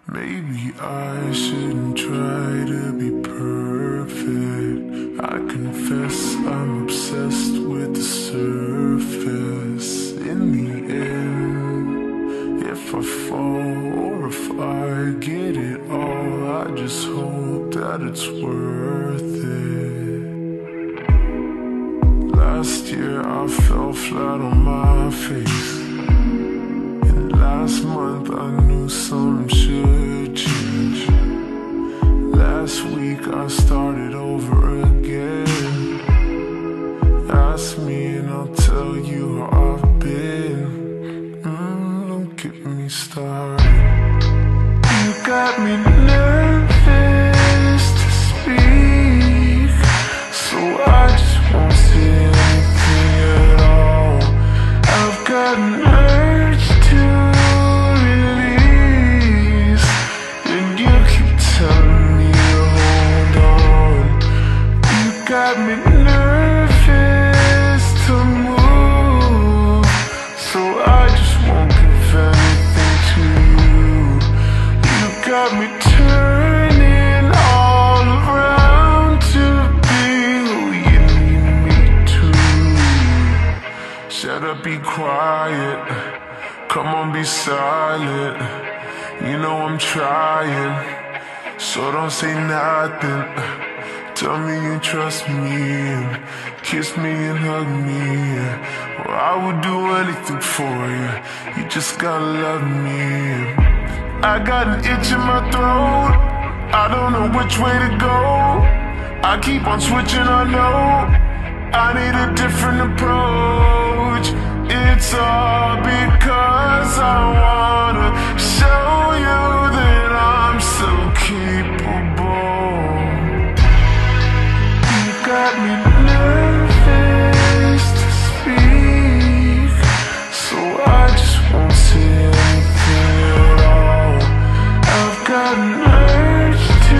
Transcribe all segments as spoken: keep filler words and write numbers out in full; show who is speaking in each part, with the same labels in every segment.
Speaker 1: Maybe I shouldn't try to be perfect. I confess I'm obsessed with the surface. In the end, if I fall or if I get it all, I just hope that it's worth it. Last year I fell flat on my face. Last month I knew something should change. Last week I started over again. Ask me and I'll tell you how I've been. mm, Don't get me started. You got me nervous to speak, so I just won't say anything at all. I've got an urge to got me nervous to move, so I just won't give anything to you. You got me turning all around to be who you need me to. Shut up, be quiet, come on, be silent. You know I'm trying, so don't say nothing. Tell me you trust me, and kiss me and hug me. Well, I would do anything for you, you just gotta love me. I got an itch in my throat, I don't know which way to go. I keep on switching, I know I need a different approach. It's all because I wanna show you that I'm so capable. Got me nervous to speak, so I just won't say anything at all. I've got an urge to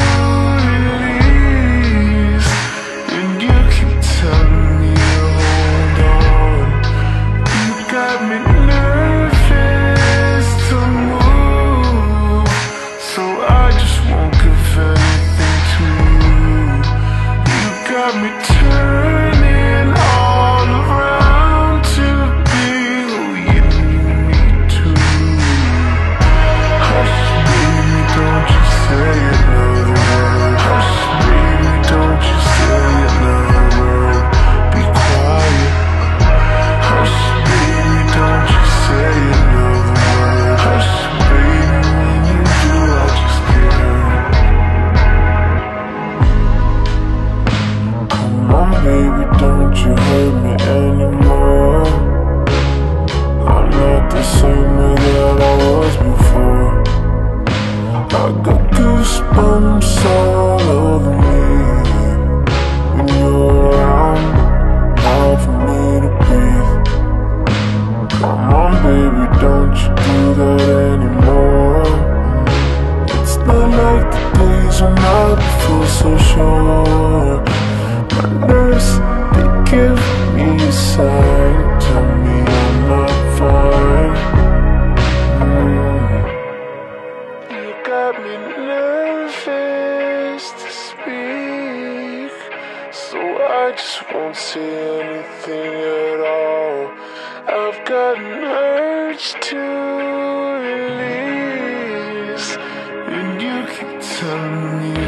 Speaker 1: release, and you keep telling me to hold on. You got me nervous to move, so I just won't give anything to you. Got me turning all around to be who you need me to. Hush, baby, don't you say another word. Hush, baby, don't you say another word. Be quiet. Hush, baby, don't you say another word. Hush, baby, when you do, I just get hurt. Come on, baby, don't you hurt me anymore. I'm not the same way that I was before. I got goosebumps all over me when you're around, hard for me to breathe. Come on, baby, don't you do that anymore. It's not like the days when I feel so sure. My nurse, they give me a sign, tell me I'm not fine. mm. You got me nervous to speak, so I just won't say anything at all. I've got an urge to release, and you keep telling me